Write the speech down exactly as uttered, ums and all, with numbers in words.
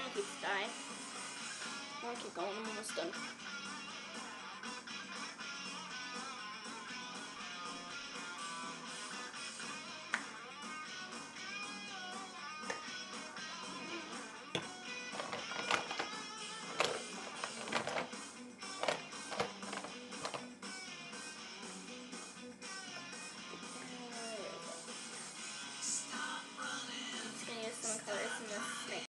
keeps dying. I want to keep going. I'm almost done.